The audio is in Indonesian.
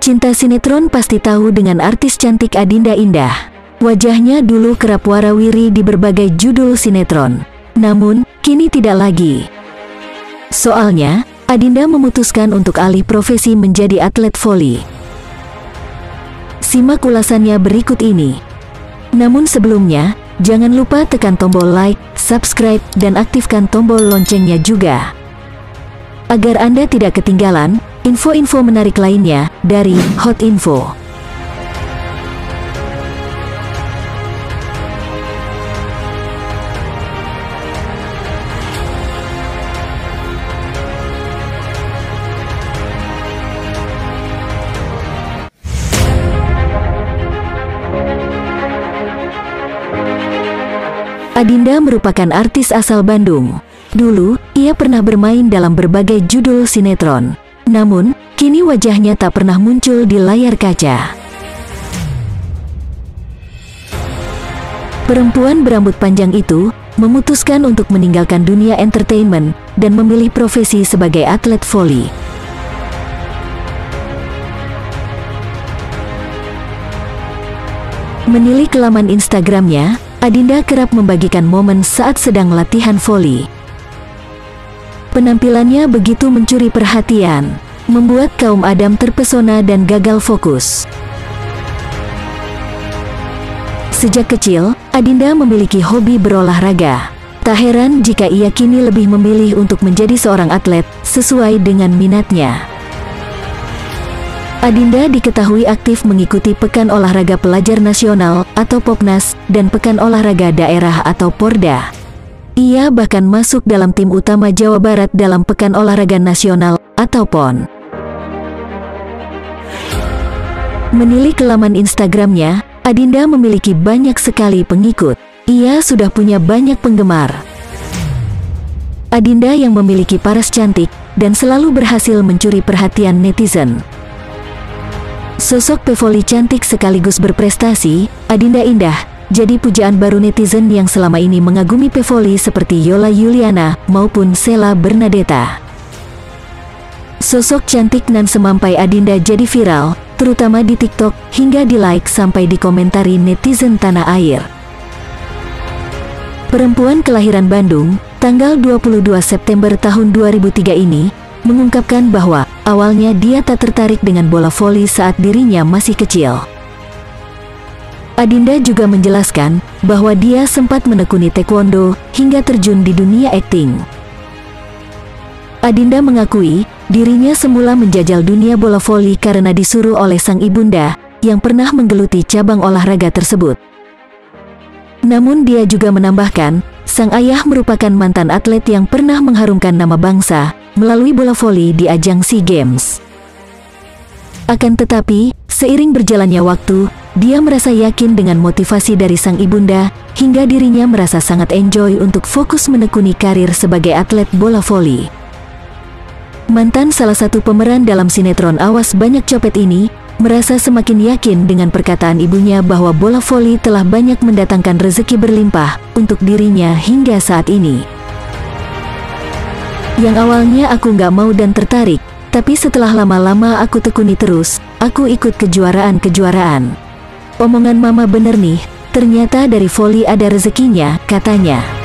Pecinta sinetron pasti tahu dengan artis cantik Adinda Indah. Wajahnya dulu kerap warawiri di berbagai judul sinetron. Namun, kini tidak lagi. Soalnya, Adinda memutuskan untuk alih profesi menjadi atlet voli. Simak ulasannya berikut ini. Namun sebelumnya, jangan lupa tekan tombol like, subscribe, dan aktifkan tombol loncengnya juga, agar Anda tidak ketinggalan info-info menarik lainnya dari Hot Info. Adinda merupakan artis asal Bandung. Dulu, ia pernah bermain dalam berbagai judul sinetron. Namun, kini wajahnya tak pernah muncul di layar kaca. Perempuan berambut panjang itu memutuskan untuk meninggalkan dunia entertainment dan memilih profesi sebagai atlet voli. Menilik laman Instagramnya, Adinda kerap membagikan momen saat sedang latihan voli. Penampilannya begitu mencuri perhatian, membuat kaum Adam terpesona dan gagal fokus. Sejak kecil, Adinda memiliki hobi berolahraga. Tak heran jika ia kini lebih memilih untuk menjadi seorang atlet sesuai dengan minatnya. Adinda diketahui aktif mengikuti Pekan Olahraga Pelajar Nasional atau Popnas dan Pekan Olahraga Daerah atau Porda. Ia bahkan masuk dalam tim utama Jawa Barat dalam Pekan Olahraga Nasional atau PON. Menilik laman Instagramnya, Adinda memiliki banyak sekali pengikut. Ia sudah punya banyak penggemar. Adinda yang memiliki paras cantik dan selalu berhasil mencuri perhatian netizen. Sosok pevoli cantik sekaligus berprestasi, Adinda Indah, jadi pujaan baru netizen yang selama ini mengagumi pevoli seperti Yola Yuliana maupun Sheila Bernadetta. Sosok cantik nan semampai Adinda jadi viral, terutama di TikTok, hingga di-like sampai dikomentari netizen tanah air. Perempuan kelahiran Bandung, tanggal 22 September tahun 2003 ini, mengungkapkan bahwa awalnya dia tak tertarik dengan bola voli saat dirinya masih kecil. Adinda juga menjelaskan bahwa dia sempat menekuni taekwondo hingga terjun di dunia akting. Adinda mengakui dirinya semula menjajal dunia bola voli karena disuruh oleh sang ibunda yang pernah menggeluti cabang olahraga tersebut. Namun dia juga menambahkan, sang ayah merupakan mantan atlet yang pernah mengharumkan nama bangsa melalui bola voli di ajang SEA Games. Akan tetapi, seiring berjalannya waktu, dia merasa yakin dengan motivasi dari sang ibunda, hingga dirinya merasa sangat enjoy untuk fokus menekuni karir sebagai atlet bola voli. Mantan salah satu pemeran dalam sinetron Awas Banyak Copet ini, merasa semakin yakin dengan perkataan ibunya bahwa bola voli telah banyak mendatangkan rezeki berlimpah untuk dirinya hingga saat ini. Yang awalnya aku nggak mau dan tertarik, tapi setelah lama-lama aku tekuni terus, aku ikut kejuaraan-kejuaraan. Omongan mama bener nih, ternyata dari voli ada rezekinya, katanya.